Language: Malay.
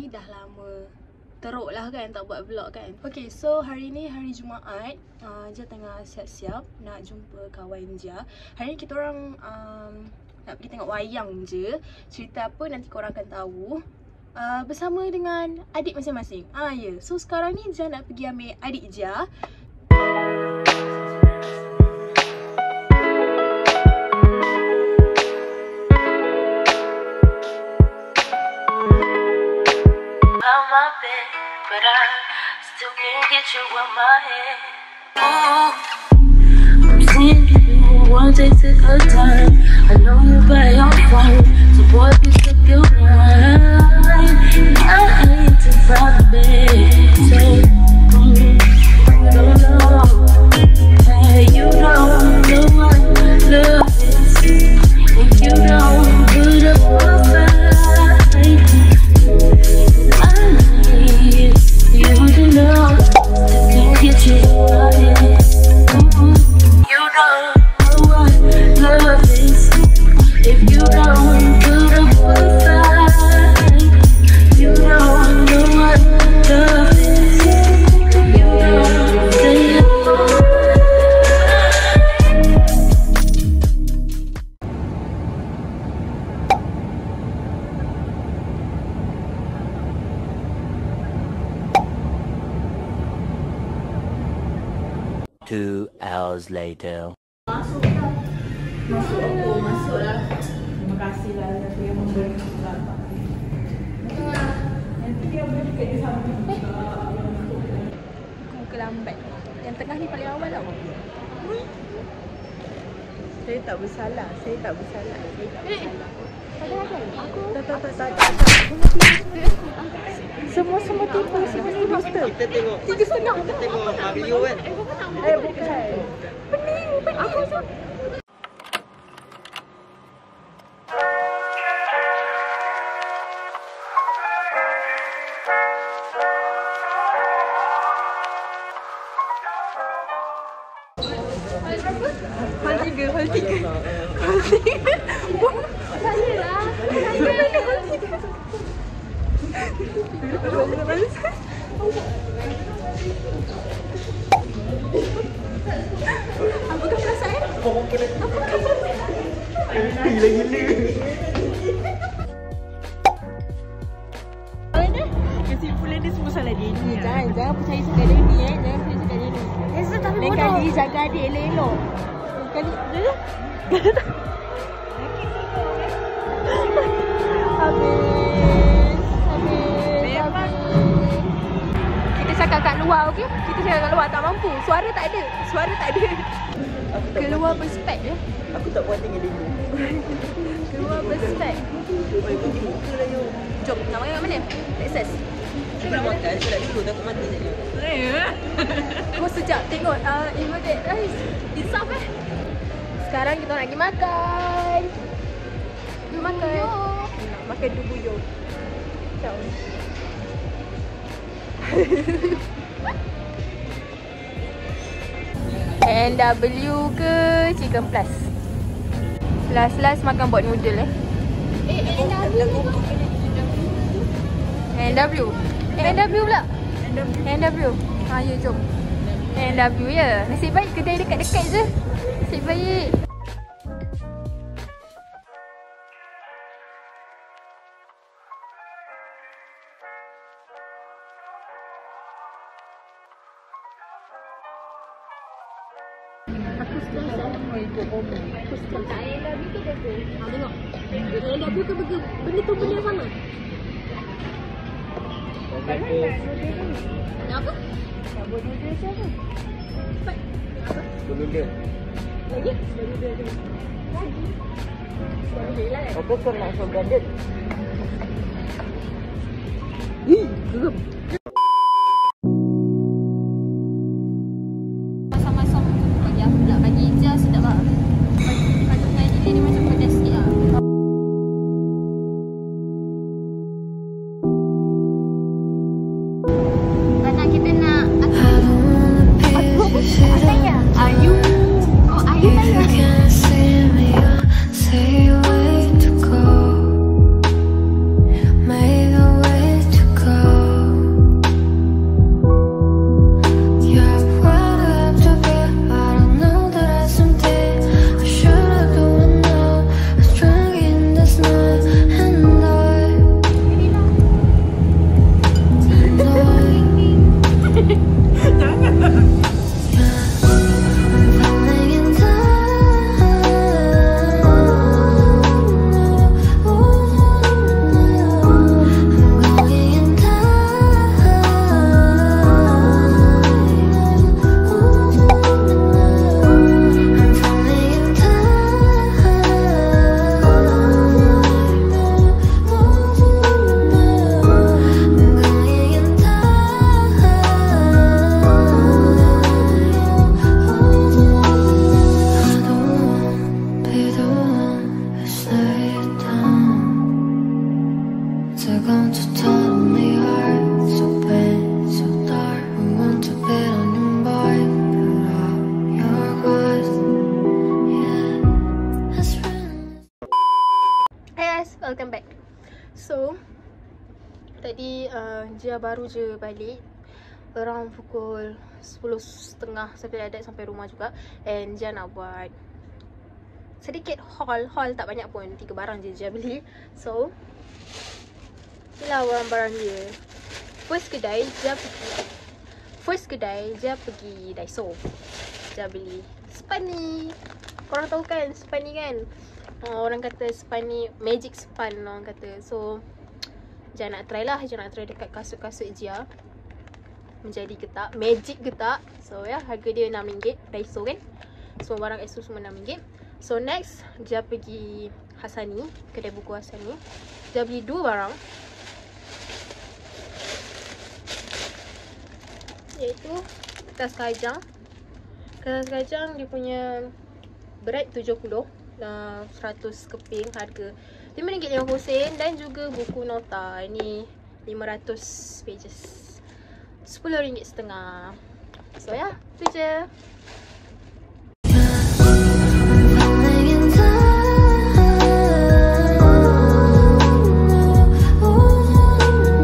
dah lama teruk lah kan tak buat vlog kan. Okay, so hari ni hari Jumaat. Dia tengah siap-siap nak jumpa kawan dia. Hari ni kita orang nak pergi tengok wayang je. Cerita apa nanti korang akan tahu. Bersama dengan adik masing-masing. Ya. So sekarang ni Dia nak pergi ambil adik Dia. But I still can't get you out my head. Ooh, I'm seeing people who want to take a time. I know you by your phone, so boy, pick up your line. I ain't too proud of it, so you don't know. Hey, you don't know what love is if you don't put up a fight. Two hours later. Masuk aku, masuklah. Terima kasihlah aku yang memberi kesempatan. Nanti dia boleh dekat dia sama juga. Muka lambat. Yang tengah ni paling awal tau. Saya tak bersalah. Saya tak bersalah. Padahal kan aku Tak. Semua tipu. Kita tengok 3.5. Kita tengok Mario kan. Bukan. Pening. Aku rasa Hal 3. Saya lah. Apakah perasaan? Gila-gila. Kesimpulan dia semua salah dia ni. Jangan percaya cakap dia ni Jangan percaya cakap dia ni. Lain kali jaga adik elok-elok. Kali Habis. Kita cakap kat luar, okey? Kita cakap kat luar tak mampu. Suara tak ada. Keluar berspek je. Aku tak puas dengan dia. Keluar berspek. Jom, nak makan kat mana? Texas. Aku nak makan, aku nak duduk, takut mati saja. Oh sekejap, tengok Imodate Rice. Insaf Sekarang kita nak pergi makan. Nak makan dubuyo. Sekejap. NW ke Chicken Plus? Last makan bot noodle NW pula. NW. Ya jom. NW ya. Nasib baik kedai dekat-dekat je. Nasib baik. Aku stress mau ikut Omo. Aku stress. Tak NW ke burger? Tengok. NW ke burger? Benda tu benda yang sama. Apa? Sabun noodle siapa? Noodle. Lagi? Apa kau nak Seoul Garden? Geram. Masam-masam bagi aku pula. Bagi Ija sedap lah. Kandungan ini dia macam pedas sikit lah. Karena kita nak Ataya. Ayu. Oh Ayu Taya. Say where to go. Dia baru je balik around pukul 10.30 sampai rumah juga. And dia nak buat sedikit haul tak banyak pun, 3 barang je dia beli. So inilah barang-barang dia. First kedai dia pergi Daiso. Dia beli span ni. Korang tahu kan span ni kan? Orang kata span ni magic span orang kata. So dia nak try lah. Dia nak try dekat kasut-kasut dia menjadi ke tak, magic ke tak. So ya, harga dia RM6 Daiso kan. So barang Asus semua RM6. So next dia pergi Hasani, kedai buku Hasani. Dia beli 2 barang, iaitu kertas kajang. Kertas kajang dia punya berat 70, 100 keping, harga RM5.50. Dan juga buku nota ni 500 pages, RM10.50. So ya, tu je.